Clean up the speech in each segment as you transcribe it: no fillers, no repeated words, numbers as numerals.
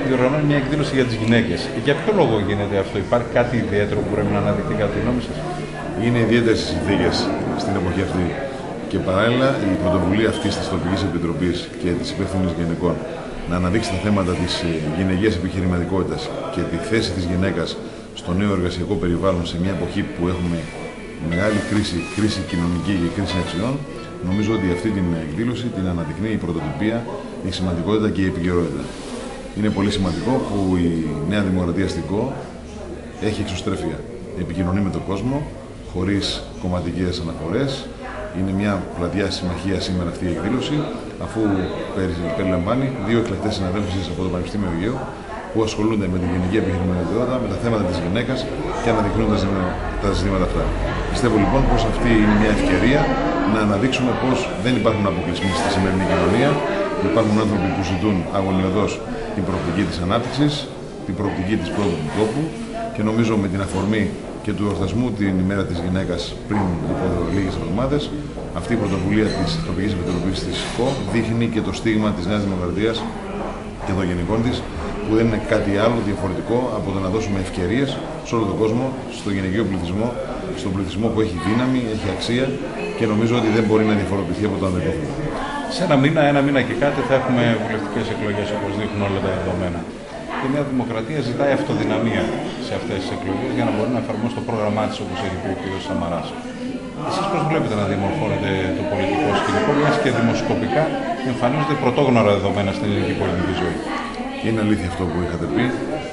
διοργανώνει μια εκδήλωση για τις γυναίκες. Για ποιο λόγο γίνεται αυτό, υπάρχει κάτι ιδιαίτερο που πρέπει να αναδειχθεί κατά τη γνώμη σας? Είναι ιδιαίτερες οι συνθήκες στην εποχή αυτή. Και παράλληλα η πρωτοβουλία αυτή της Τοπικής Επιτροπής και της Υπεύθυνης Γυναικών να αναδείξει τα θέματα της γυναικείας επιχειρηματικότητας και τη θέση της γυναίκας στο νέο εργασιακό περιβάλλον σε μια εποχή που έχουμε μεγάλη κρίση κοινωνική και κρίση αξιών, νομίζω ότι αυτή την εκδήλωση την αναδεικνύει η πρωτοτυπία, η σημαντικότητα και η επικαιρότητα. Είναι πολύ σημαντικό που η Νέα Δημοκρατία στην ΚΟ έχει εξωστρέφεια. Επικοινωνεί με τον κόσμο, χωρίς κομματικές αναφορές. Είναι μια πλατιά συμμαχία σήμερα αυτή η εκδήλωση, αφού περιλαμβάνει δύο εκλεκτές συναδέλφους από το Πανεπιστήμιο Αιγαίου που ασχολούνται με την γενική επιχειρηματικότητα, με τα θέματα της γυναίκας και αναδεικνύουν τα ζητήματα αυτά. Πιστεύω λοιπόν πως αυτή είναι μια ευκαιρία να αναδείξουμε πως δεν υπάρχουν αποκλεισμοί στη σημερινή κοινωνία. Υπάρχουν άνθρωποι που ζητούν αγωνιωδώς την προοπτική της ανάπτυξης, την προοπτική της πρόοδου του τόπου και νομίζω με την αφορμή και του εορτασμού την ημέρα της γυναίκας πριν από λίγες εβδομάδες, αυτή η πρωτοβουλία της Τοπικής Επιτροπής της ΚΟ δείχνει και το στίγμα της Νέας Δημοκρατίας και των γενικών της, που δεν είναι κάτι άλλο διαφορετικό από το να δώσουμε ευκαιρίες σε όλο τον κόσμο, στο γυναικείο πληθυσμό, στον πληθυσμό που έχει δύναμη, έχει αξία και νομίζω ότι δεν μπορεί να διαφοροποιηθεί από το ανδρικό φύλο. Σε ένα μήνα και κάτι θα έχουμε βουλευτικές εκλογές, όπως δείχνουν όλα τα δεδομένα. Η Νέα Δημοκρατία ζητάει αυτοδυναμία σε αυτές τις εκλογές για να μπορεί να εφαρμόσει το πρόγραμμά της, όπως έχει πει ο κ. Σαμαράς. Εσείς πώς βλέπετε να διαμορφώνεται το πολιτικό σκηνικό, μιας και δημοσκοπικά εμφανίζονται πρωτόγνωρα δεδομένα στην ελληνική πολιτική ζωή? Είναι αλήθεια αυτό που είχατε πει.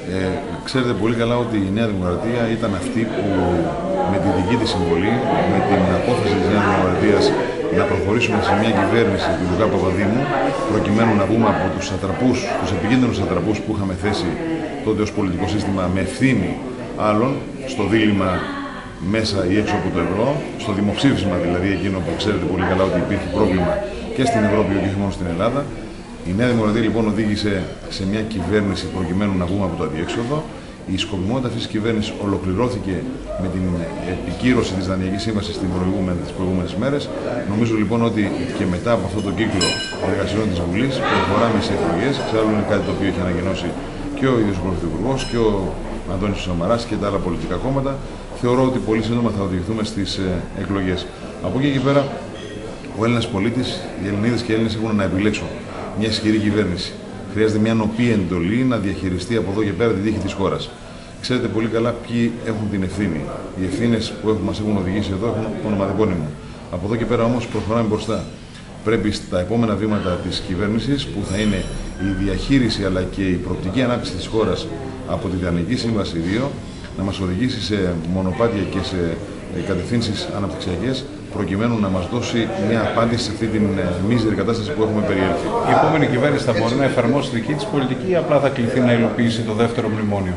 Ξέρετε πολύ καλά ότι η Νέα Δημοκρατία ήταν αυτή που με τη δική της συμβολή, με την απόφαση της Νέας Δημοκρατίας να προχωρήσουμε σε μια κυβέρνηση του Λουκά Παπαδήμου, προκειμένου να βγούμε από τους επικίνδυνους ατραπούς που είχαμε θέσει τότε ως πολιτικό σύστημα με ευθύνη άλλων, στο δίλημμα μέσα ή έξω από το ευρώ, στο δημοψήφισμα δηλαδή, εκείνο που ξέρετε πολύ καλά ότι υπήρχε πρόβλημα και στην Ευρώπη και όχι μόνο στην Ελλάδα. Η Νέα Δημοκρατία λοιπόν οδήγησε σε μια κυβέρνηση προκειμένου να βγούμε από το αδιέξοδο. Η σκοπιμότητα αυτής της κυβέρνησης ολοκληρώθηκε με την επικύρωση της Δανειακής Σύμβασης τις προηγούμενες μέρες. Νομίζω λοιπόν ότι και μετά από αυτό το κύκλο εργασιών της Βουλής προχωράμε σε εκλογές. Εξάλλου είναι κάτι το οποίο έχει ανακοινώσει και ο ίδιος ο Πρωθυπουργός και ο Αντώνης Σαμαράς και τα άλλα πολιτικά κόμματα. Θεωρώ ότι πολύ σύντομα θα οδηγηθούμε στις εκλογές. Από εκεί και πέρα, ο Έλληνας πολίτης, οι Ελληνίδες και οι Έλληνες έχουν να επιλέξουν μια ισχυρή κυβέρνηση. Χρειάζεται μια νοπή εντολή να διαχειριστεί από εδώ και πέρα την τύχη της χώρας. Ξέρετε πολύ καλά ποιοι έχουν την ευθύνη. Οι ευθύνες που μας έχουν οδηγήσει εδώ έχουν ονοματεπώνυμο. Από εδώ και πέρα όμως προχωράμε μπροστά. Πρέπει στα επόμενα βήματα της κυβέρνησης, που θα είναι η διαχείριση αλλά και η προοπτική ανάπτυξη της χώρας από τη Δανειακή Σύμβαση 2, να μας οδηγήσει σε μονοπάτια και σε κατευθύνσεις αναπτυξιακές, προκειμένου να μας δώσει μια απάντηση σε αυτή την μίζερη κατάσταση που έχουμε περιέλθει. Η επόμενη κυβέρνηση θα μπορεί να εφαρμόσει δική της πολιτική ή απλά θα κληθεί να υλοποιήσει το δεύτερο μνημόνιο?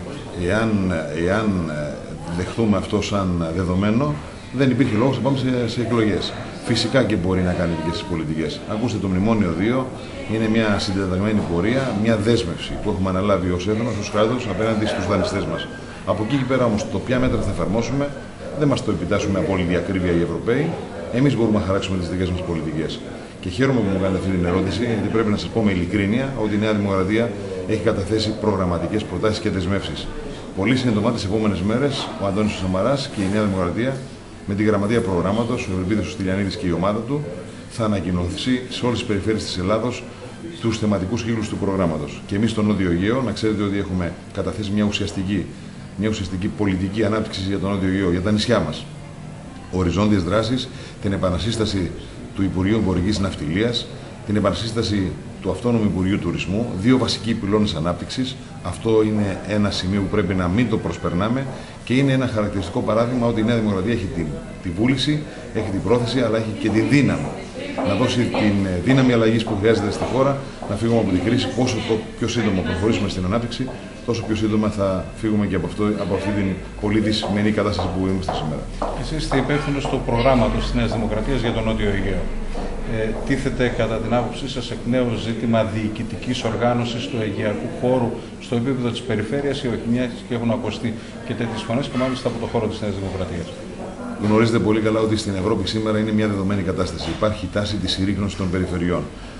Εάν δεχτούμε αυτό σαν δεδομένο, δεν υπήρχε λόγος να πάμε σε εκλογές. Φυσικά και μπορεί να κάνει δικές τις πολιτικές. Ακούστε, το Μνημόνιο 2 είναι μια συντεταγμένη πορεία, μια δέσμευση που έχουμε αναλάβει ως έθνος, ως κράτος, απέναντι στους δανειστές μας. Από εκεί και πέρα όμως το ποια μέτρα θα εφαρμόσουμε δεν μας το επιτάσσουν με απόλυτη ακρίβεια οι Ευρωπαίοι. Εμείς μπορούμε να χαράξουμε τις δικές μας πολιτικές. Και χαίρομαι που μου κάνετε αυτή την ερώτηση, γιατί πρέπει να σας πω με ειλικρίνεια ότι η Νέα Δημοκρατία έχει καταθέσει προγραμματικές προτάσεις και δεσμεύσεις. Πολύ σύντομα τις επόμενες μέρες ο Αντώνης Σαμαράς και η Νέα Δημοκρατία με τη γραμματεία προγράμματος, ο Ευρυπίδης Στυλιανίδης και η ομάδα του, θα ανακοινωθεί σε όλες τις περιφέρειες της Ελλάδος τους θεματικούς κύκλους του προγράμματος. Και εμείς στο Νότιο Αιγαίο, να ξέρετε ότι έχουμε καταθέσει μια ουσιαστική πολιτική ανάπτυξη για τον Νότιο Αιγαίο, για τα νησιά μας. Οριζόντιες δράσεις, την επανασύσταση του Υπουργείου Εμπορικής Ναυτιλίας, την επανασύσταση του Αυτόνομου Υπουργείου Τουρισμού, δύο βασικοί πυλώνες ανάπτυξης. Αυτό είναι ένα σημείο που πρέπει να μην το προσπερνάμε και είναι ένα χαρακτηριστικό παράδειγμα ότι η Νέα Δημοκρατία έχει τη βούληση, έχει την πρόθεση, αλλά έχει και τη δύναμη να δώσει την δύναμη αλλαγής που χρειάζεται στη χώρα, να φύγουμε από την κρίση. Όσο πιο σύντομα προχωρήσουμε στην ανάπτυξη, τόσο πιο σύντομα θα φύγουμε και από αυτή την πολύ δυσμενή κατάσταση που είμαστε σήμερα. Εσείς είστε υπεύθυνος του προγράμματος της Νέας Δημοκρατίας για τον Νότιο Αιγαίο. Τίθεται κατά την άποψή σας εκ νέου ζήτημα διοικητικής οργάνωσης του αιγαιακού χώρου στο επίπεδο της περιφέρειας, ή όχι, μιας και έχουν ακουστεί και τέτοιες φωνές και μάλιστα από το χώρο της Νέας Δημοκρατίας? Γνωρίζετε πολύ καλά ότι στην Ευρώπη σήμερα είναι μια δεδομένη κατάσταση. Υπάρχει τάση της συρρίκνωσης των περιφερειών.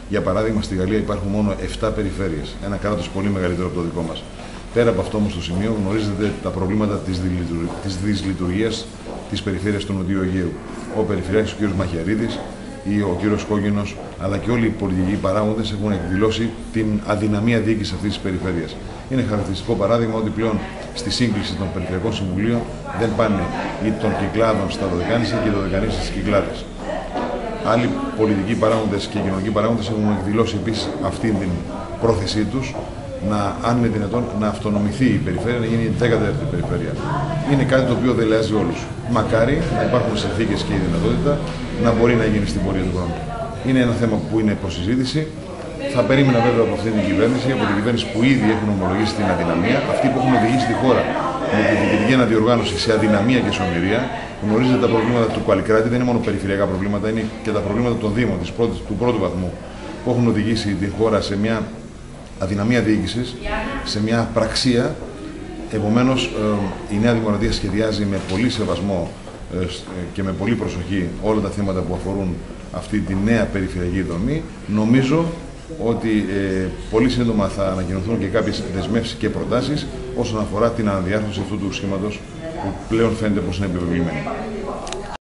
Για παράδειγμα, στη Γαλλία υπάρχουν μόνο 7 περιφέρειες. Ένα κράτος πολύ μεγαλύτερο από το δικό μας. Πέρα από αυτό όμως το σημείο γνωρίζετε τα προβλήματα της δυσλειτουργίας της περιφέρειας του Νοτιού Αιγαίου. Ο Περιφερειάρχης ο κ. Μαχιαρίδης ή ο κ. Κόκκινος, αλλά και όλοι οι πολιτικοί παράγοντες έχουν εκδηλώσει την αδυναμία διοίκησης αυτής της περιφέρειας. Είναι χαρακτηριστικό παράδειγμα ότι πλέον στη σύγκληση των Περιφερειακών Συμβουλίων δεν πάνε ή των Κυκλάδων στα Δωδεκάνησα και οι Δωδεκανήσια στις Κυκλάδες. Άλλοι πολιτικοί παράγοντες και κοινωνικοί παράγοντες έχουν εκδηλώσει επίσης αυτή την πρόθεσή τους αν είναι δυνατόν να αυτονομηθεί η περιφέρεια, να γίνει η 19η περιφέρεια. Είναι κάτι το οποίο δεν λεάζει όλους. Μακάρι να υπάρχουν συνθήκες και η δυνατότητα να μπορεί να γίνει στην πορεία του χρόνου. Είναι ένα θέμα που είναι υποσυζήτηση. Θα περίμενα βέβαια από αυτή την κυβέρνηση, από την κυβέρνηση που ήδη έχουν ομολογήσει την αδυναμία, αυτοί που έχουν οδηγήσει τη χώρα με τη διοικητική αναδιοργάνωση σε αδυναμία και σωμηρία. Γνωρίζετε τα προβλήματα του Παλικράτη, δεν είναι μόνο περιφερειακά προβλήματα, είναι και τα προβλήματα των Δήμων του πρώτου βαθμού που έχουν οδηγήσει την χώρα σε μια αδυναμία διοίκησης, σε μια πραξία. Επομένως, η Νέα Δημοκρατία σχεδιάζει με πολύ σεβασμό και με πολύ προσοχή όλα τα θέματα που αφορούν αυτή τη νέα περιφερειακή δομή. Νομίζω ότι πολύ σύντομα θα ανακοινωθούν και κάποιες δεσμεύσεις και προτάσεις όσον αφορά την αναδιάρθρωση αυτού του σχήματος που πλέον φαίνεται πως είναι επιβεβλημένη.